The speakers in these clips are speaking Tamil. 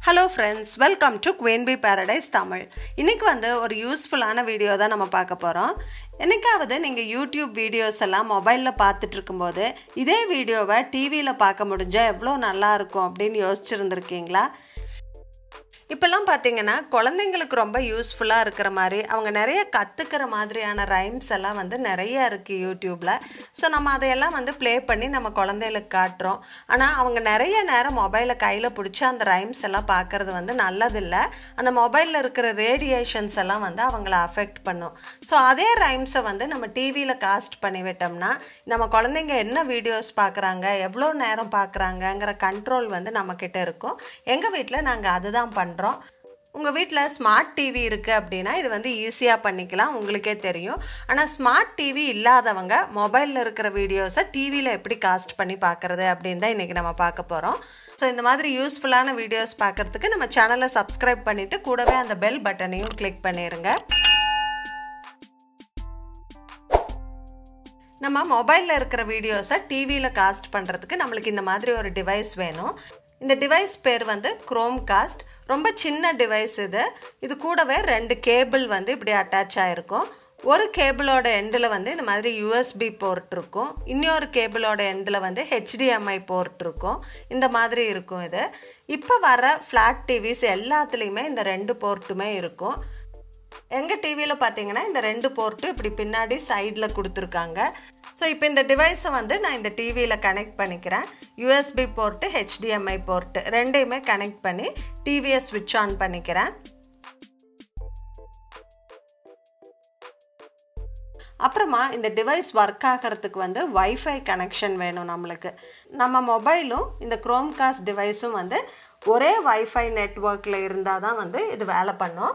Hello friends, welcome to Queen Bee Paradise Tamil. இன்னைக்கு வந்து ஒரு யூஸ்ஃபுல்லான வீடியோ தான் நம்ம பார்க்க போறோம். என்னைக்காவது நீங்க YouTube வீடியோஸ் எல்லாம் மொபைல்ல பார்த்துட்டு இருக்கும்போது இதே வீடியோவை டிவில பார்க்க முடிஞ்சா எவ்வளவு நல்லா இருக்கும் அப்படினு யோசிச்சிருந்திருக்கீங்களா? இப்பெல்லாம் பாத்தீங்கன்னா குழந்தைகளுக்கு ரொம்ப யூஸ்ஃபுல்லா இருக்கிற மாதிரி அவங்க நிறைய கத்துக்கிற மாதிரியான ரைம்ஸ் எல்லாம் வந்து நிறைய இருக்கு YouTubeல. சோ நம்ம அதையெல்லாம் வந்து ப்ளே பண்ணி நம்ம குழந்தைகளுக்கு காட்றோம். ஆனா அவங்க நிறைய நேரம் மொபைலை கையில பிடிச்சு அந்த ரைம்ஸ் எல்லாம் பார்க்கிறது வந்து நல்லது இல்ல. அந்த மொபைல்ல இருக்கிற ரேடியேஷன்ஸ் எல்லாம் வந்து அவங்கள அஃபெக்ட் பண்ணும். சோ அதே ரைம்ஸை வந்து நம்ம டிவில காஸ்ட் பண்ணி விட்டோம்னா நம்ம குழந்தைங்க என்ன வீடியோஸ் பார்க்கறாங்க, எவ்வளவு நேரம் பார்க்கறாங்கங்கற கண்ட்ரோல் வந்து நம்ம கிட்ட இருக்கும். எங்க வீட்ல நாங்க அதுதான் பண்றோம். உங்க வீட்ல ஸ்மார்ட் டிவி இருக்கு அப்படினா இது வந்து ஈஸியா பண்ணிக்கலாம், உங்களுக்கே தெரியும். ஆனா ஸ்மார்ட் டிவி இல்லாதவங்க மொபைல்ல இருக்கிற வீடியோஸை டிவில எப்படி காஸ்ட் பண்ணி பார்க்கிறது அப்படினு தான் இன்னைக்கு நம்ம பார்க்க போறோம். சோ இந்த மாதிரி யூஸ்ஃபுல்லான வீடியோஸ் பார்க்கிறதுக்கு நம்ம சேனலை சப்ஸ்கிரைப் பண்ணிட்டு கூடவே அந்த பெல் பட்டனையும் கிளிக் பண்ணிருங்க. நம்ம மொபைல்ல இருக்கிற வீடியோஸை டிவில காஸ்ட் பண்றதுக்கு நமக்கு இந்த மாதிரி ஒரு டிவைஸ் வேணும். இந்த டிவைஸ் பேர் வந்து Chromecast. ரொம்ப சின்ன டிவைஸ் இது. இது கூடவே ரெண்டு கேபிள் வந்து இப்படி அட்டாச் ஆயிருக்கும். ஒரு கேபிளோட எண்ட்ல வந்து இந்த மாதிரி USB போர்ட் இருக்கும். இன்னொரு கேபிளோட எண்ட்ல வந்து HDMI போர்ட் இருக்கும். இந்த மாதிரி இருக்கும் இது. இப்போ வர ஃபிளாட் டிவிஸ் எல்லாத்துலயுமே இந்த ரெண்டு போர்ட்டுமே இருக்கும். எங்க டிவில பாத்தீங்கன்னா இந்த ரெண்டு போர்ட் இப்படி பின்னாடி சைடுல கொடுத்திருக்காங்க. சோ இப்போ இந்த டிவைஸை வந்து நான் இந்த டிவில கனெக்ட் பண்ணிக்கிறேன். USB போர்ட், HDMI போர்ட் ரெண்டையுமே கனெக்ட் பண்ணி டிவியை ஸ்விட்ச் ஆன் பண்ணிக்கிறேன். அப்புறமா இந்த டிவைஸ் வர்க் ஆகிறதுக்கு வந்து வைஃபை கனெக்ஷன் வேணும் நம்மளுக்கு. நம்ம மொபைலும் இந்த Chromecast டிவைஸும் வந்து ஒரே வைஃபை நெட்வொர்க்ல இருந்தாதான் வந்து இது வேலை பண்ணும்.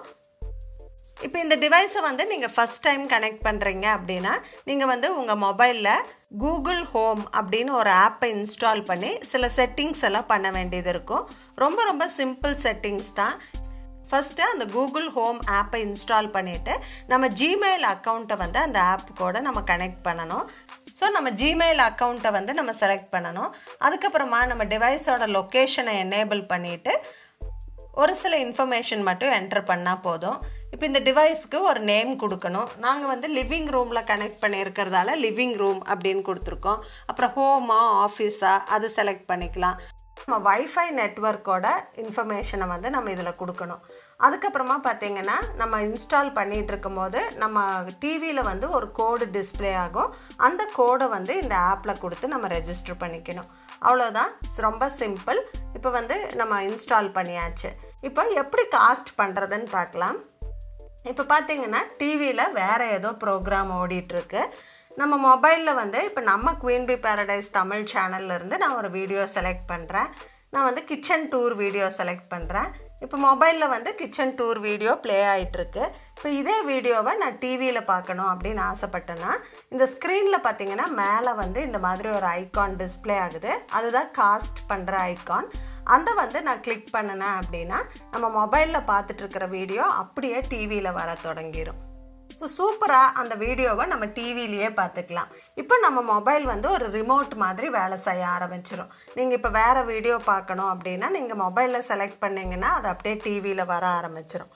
இப்போ இந்த டிவைஸை வந்து நீங்கள் ஃபர்ஸ்ட் டைம் கனெக்ட் பண்ணுறீங்க அப்படின்னா நீங்கள் வந்து உங்கள் மொபைலில் கூகுள் ஹோம் அப்படின்னு ஒரு ஆப்பை இன்ஸ்டால் பண்ணி சில செட்டிங்ஸ் எல்லாம் பண்ண வேண்டியது இருக்கும். ரொம்ப ரொம்ப சிம்பிள் செட்டிங்ஸ் தான். ஃபர்ஸ்ட்டு அந்த கூகுள் ஹோம் ஆப்பை இன்ஸ்டால் பண்ணிவிட்டு நம்ம ஜிமெயில் அக்கௌண்ட்டை வந்து அந்த ஆப் கூட நம்ம கனெக்ட் பண்ணணும். ஸோ நம்ம ஜிமெயில் அக்கௌண்ட்டை வந்து நம்ம செலக்ட் பண்ணணும். அதுக்கப்புறமா நம்ம டிவைஸோட லொக்கேஷனை எனேபிள் பண்ணிவிட்டு ஒரு சில இன்ஃபர்மேஷன் மட்டும் என்டர் பண்ணால் போதும். இப்போ இந்த டிவைஸ்க்கு ஒரு நேம் கொடுக்கணும். நாங்கள் வந்து லிவிங் ரூமில் கனெக்ட் பண்ணியிருக்கிறதால லிவிங் ரூம் அப்படின்னு கொடுத்துருக்கோம். அப்புறம் ஹோமா ஆஃபீஸா அது செலக்ட் பண்ணிக்கலாம். நம்ம வைஃபை நெட்வொர்க்கோட இன்ஃபர்மேஷனை வந்து நம்ம இதில் கொடுக்கணும். அதுக்கப்புறமா பார்த்தீங்கன்னா நம்ம இன்ஸ்டால் பண்ணிகிட்டு இருக்கும் போது நம்ம டிவியில் வந்து ஒரு கோடு டிஸ்பிளே ஆகும். அந்த கோடை வந்து இந்த ஆப்பில் கொடுத்து நம்ம ரெஜிஸ்டர் பண்ணிக்கணும். அவ்வளோதான், ரொம்ப சிம்பிள். இப்போ வந்து நம்ம இன்ஸ்டால் பண்ணியாச்சு. இப்போ எப்படி காஸ்ட் பண்ணுறதுன்னு பார்க்கலாம். இப்போ பார்த்தீங்கன்னா டிவியில் வேறு ஏதோ ப்ரோக்ராம் ஓடிட்டுருக்கு. நம்ம மொபைலில் வந்து இப்போ நம்ம குயின் பி பேரடைஸ் தமிழ் சேனல்லேருந்து நான் ஒரு வீடியோ செலக்ட் பண்ணுறேன். நான் வந்து கிச்சன் டூர் வீடியோ செலக்ட் பண்ணுறேன். இப்போ மொபைலில் வந்து கிச்சன் டூர் வீடியோ ப்ளே ஆகிட்டுருக்கு. இப்போ இதே வீடியோவை நான் டிவியில் பார்க்கணும் அப்படின்னு ஆசைப்பட்டேன்னா இந்த ஸ்க்ரீனில் பார்த்தீங்கன்னா மேலே வந்து இந்த மாதிரி ஒரு ஐகான் டிஸ்பிளே ஆகுது. அதுதான் காஸ்ட் பண்ணுற ஐகான். அந்த வந்து நான் கிளிக் பண்ணினேன் அப்படின்னா நம்ம மொபைலில் பார்த்துட்டு இருக்கிற வீடியோ அப்படியே டிவியில் வர தொடங்கிடும். ஸோ சூப்பராக அந்த வீடியோவை நம்ம டிவிலேயே பார்த்துக்கலாம். இப்போ நம்ம மொபைல் வந்து ஒரு ரிமோட் மாதிரி வேலை செய்ய ஆரம்பிச்சிடும். நீங்கள் இப்போ வேறு வீடியோ பார்க்கணும் அப்படின்னா நீங்கள் மொபைலில் செலக்ட் பண்ணிங்கன்னா அது அப்படியே டிவியில் வர ஆரம்பிச்சிடும்.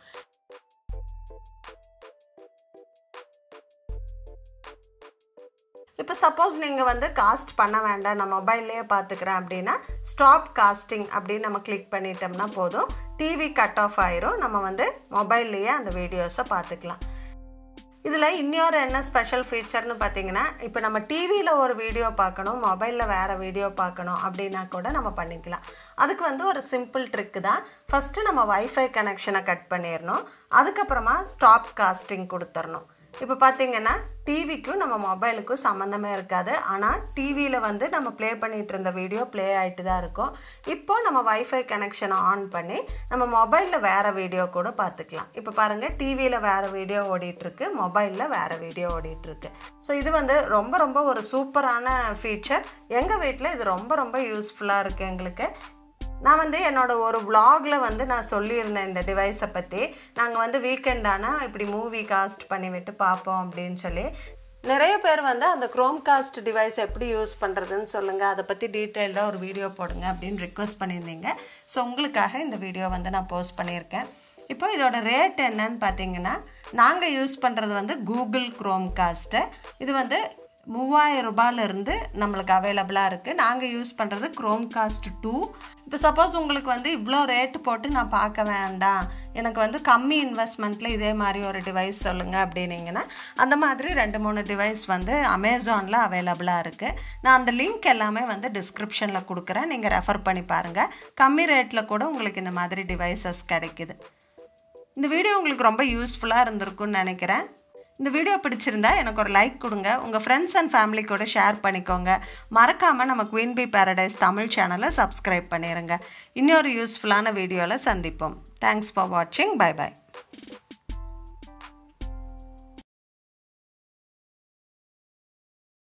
இப்போ சப்போஸ் நீங்கள் வந்து காஸ்ட் பண்ண வேண்டாம், நான் மொபைல்லையே பார்த்துக்கிறேன் அப்படின்னா ஸ்டாப் காஸ்டிங் அப்படின்னு நம்ம கிளிக் பண்ணிட்டோம்னா போதும், டிவி கட் ஆஃப் ஆயிரும். நம்ம வந்து மொபைல்லையே அந்த வீடியோஸை பார்த்துக்கலாம். இதில் இன்னொரு என்ன ஸ்பெஷல் ஃபீச்சர்னு பார்த்தீங்கன்னா இப்போ நம்ம டிவியில் ஒரு வீடியோ பார்க்கணும், மொபைலில் வேறு வீடியோ பார்க்கணும் அப்படின்னா கூட நம்ம பண்ணிக்கலாம். அதுக்கு வந்து ஒரு சிம்பிள் ட்ரிக்கு தான். ஃபஸ்ட்டு நம்ம வைஃபை கனெக்ஷனை கட் பண்ணிடணும். அதுக்கப்புறமா ஸ்டாப் காஸ்டிங் கொடுத்துடணும். இப்போ பார்த்தீங்கன்னா டிவிக்கும் நம்ம மொபைலுக்கும் சம்மந்தமே இருக்காது. ஆனால் டிவியில் வந்து நம்ம ப்ளே பண்ணிகிட்டு இருந்த வீடியோ ப்ளே ஆகிட்டு தான் இருக்கும். இப்போது நம்ம வைஃபை கனெக்ஷனை ஆன் பண்ணி நம்ம மொபைலில் வேறு வீடியோ கூட பார்த்துக்கலாம். இப்போ பாருங்கள், டிவியில் வேறு வீடியோ ஓடிட்டுருக்கு, மொபைலில் வேறு வீடியோ ஓடிட்டுருக்கு. ஸோ இது வந்து ரொம்ப ரொம்ப ஒரு சூப்பரான ஃபீச்சர். எங்கள் வீட்டில் இது ரொம்ப ரொம்ப யூஸ்ஃபுல்லாக இருக்குது எங்களுக்கு. நான் வந்து என்னோட ஒரு vlogல வந்து நான் சொல்லியிருந்தேன் இந்த டிவைஸை பற்றி. நாங்கள் வந்து வீக்கெண்ட் ஆனால் இப்படி மூவி காஸ்ட் பண்ணிவிட்டு பார்ப்போம் அப்படின்னு சொல்லி. நிறைய பேர் வந்து அந்த Chromecast டிவைஸ் எப்படி யூஸ் பண்ணுறதுன்னு சொல்லுங்கள், அதை பற்றி டீட்டெயில்டாக ஒரு வீடியோ போடுங்க அப்படின்னு ரிக்வெஸ்ட் பண்ணியிருந்தீங்க. ஸோ உங்களுக்காக இந்த வீடியோ வந்து நான் போஸ்ட் பண்ணியிருக்கேன். இப்போ இதோட ரேட் என்னன்னு பார்த்தீங்கன்னா, நாங்கள் யூஸ் பண்ணுறது வந்து கூகுள் க்ரோம்காஸ்ட்டு. இது வந்து 3000 ரூபாயிலிருந்து நம்மளுக்கு அவைலபிளாக இருக்குது. நாங்கள் யூஸ் பண்ணுறது க்ரோம்காஸ்ட் 2. இப்போ சப்போஸ் உங்களுக்கு வந்து இவ்வளோ ரேட்டு போட்டு நான் பார்க்க வேண்டாம், எனக்கு வந்து கம்மி இன்வெஸ்ட்மெண்ட்டில் இதே மாதிரி ஒரு டிவைஸ் சொல்லுங்கள் அப்படின்னீங்கன்னா, அந்த மாதிரி 2-3 டிவைஸ் வந்து அமேசானில் அவைலபிளாக இருக்குது. நான் அந்த லிங்க் எல்லாமே வந்து டிஸ்கிரிப்ஷனில் கொடுக்குறேன், நீங்கள் ரெஃபர் பண்ணி பாருங்கள். கம்மி ரேட்டில் கூட உங்களுக்கு இந்த மாதிரி டிவைசஸ் கிடைக்குது. இந்த வீடியோ உங்களுக்கு ரொம்ப யூஸ்ஃபுல்லாக இருந்திருக்குன்னு நினைக்கிறேன். இந்த வீடியோ பிடிச்சிருந்தா எனக்கு ஒரு லைக் கொடுங்க, உங்கள் ஃப்ரெண்ட்ஸ் அண்ட் ஃபேமிலி கூட ஷேர் பண்ணிக்கோங்க. மறக்காமல் நம்ம குயின் பி பேரடைஸ் தமிழ் சேனலை சப்ஸ்கிரைப் பண்ணிடுங்க. இன்னொரு யூஸ்ஃபுல்லான வீடியோவில் சந்திப்போம். தேங்க்ஸ் ஃபார் வாட்சிங். பை பாய்.